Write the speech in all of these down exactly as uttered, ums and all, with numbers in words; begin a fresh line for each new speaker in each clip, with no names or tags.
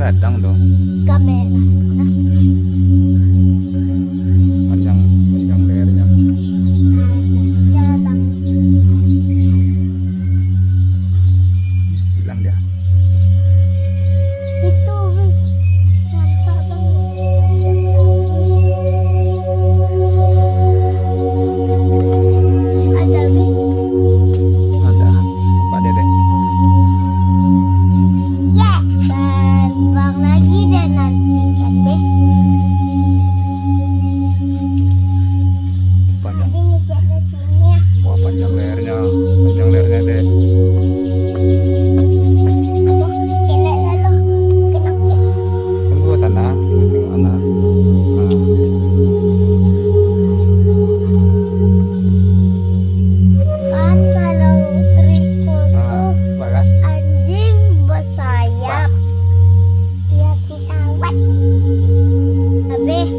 begadang dong.
Kamera.
Panjang panjang lehernya.
Datang.
Bilang dia.
Itu wih. Mantap banget. Ada wih.
Ada Pak Dede.
Ya. Terbang lagi dan nanti kan wih.
Panjang.
Ini ngecek ke sini ya.
Wah, panjang lehernya. Panjang lehernya deh.
Kena lalu. Kena kena.
Tunggu sana. Mana? Nah.
Kan kalau kerikil
Nah, bagas.
anjing bersayap dia pesawat habis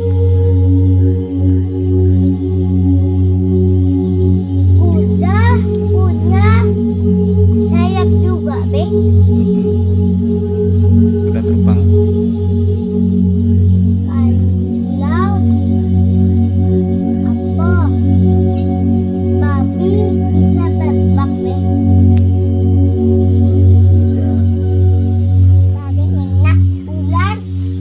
udah punya sayap juga be
Udah terbang.
kalau apa babi bisa terbang be babi enak ular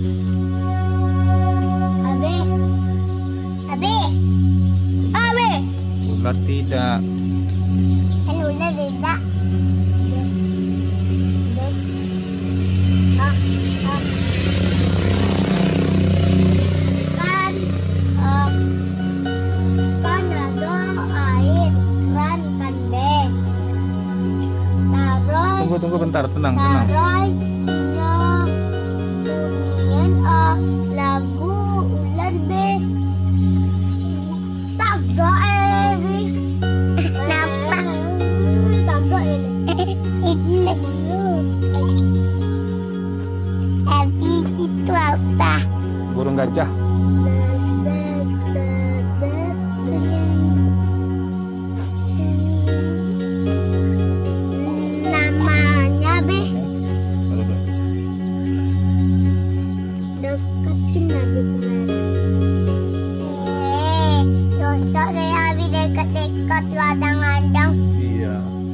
abe abe abe
Ular tidak.
kan ular beda ah, ah. kan ah, kan ada air keran kan be taruh
Tunggu tunggu bentar, tenang tenang.
taruh tina bunyian ah, lagu ular be taga eh kenapa taga ini habis itu apa
Burung gajah.
namanya be
Baru dulu.
deketin lagi kemarin eh dosa deh abi dekat-dekat ladang-ladang
Iya.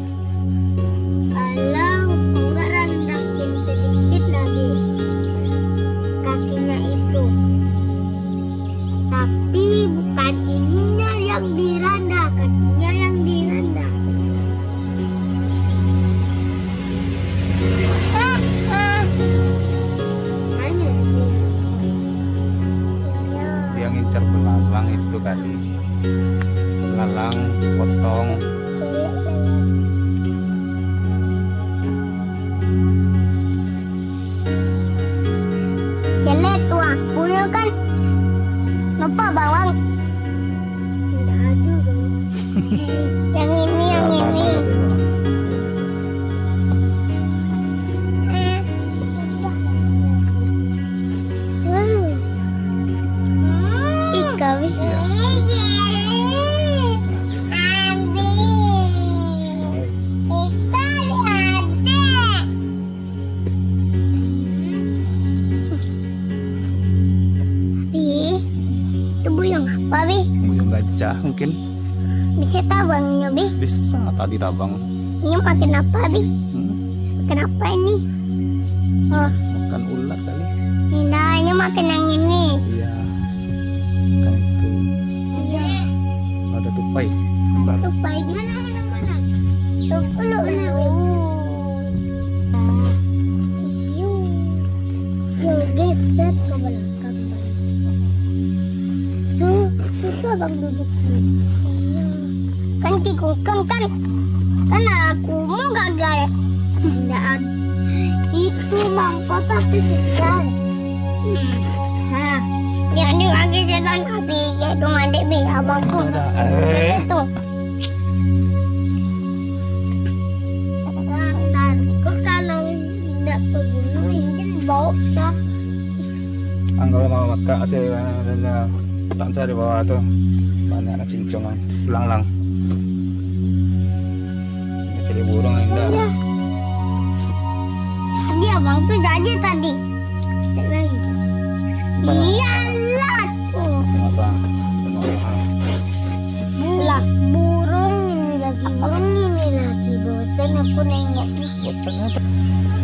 alang enggak rendahin sedikit lagi kakinya itu tapi bukan ininya yang diranda kakinya yang diranda ah, ah. Hanya
Dia ngincar belalang itu kali. Belalang, potong.
jelek tuh aku ya kan lupa bawang tidak ada dong yang ini yang
Apa,
ini
apa, apa,
Eh. Wow. Ika wih. Itu buyung apa bi?
Buyung gajah mungkin.
Bisa tabangnya bi?
Bisa tadi tabang.
Ini makan apa bi?
Hmm,
Makan apa ini? Oh,
makan ular kali.
nah ini makan yang ini.
Iya. Makan itu. Ada tupai. Bentar.
Tupai di mana mana mana? Tuh dulu dulu. Yuk, yuk geser ke belakang. Tuh, itu abang duduk sini. Kan tikungkan kan? Kan aku mau gagal. Tidak ada. Itu mangkok pasti sekian. Hah, yang ini lagi setan api. Itu adik bi abang tuh.
Eh.
Tuh. Dan kalau tidak terbunuh ini bau sah.
Angkau mau makan sih, ada tansa di bawah tuh. Banyak anak cincong, belang-lang. Cari burung yang indah.
Dia abang tuh jadi tadi. Lalat. Oh.
Kenapa? Kenapa?
Lah, burung ini lagi, burung ini lagi. Bosan aku nengok.
Bosan apa?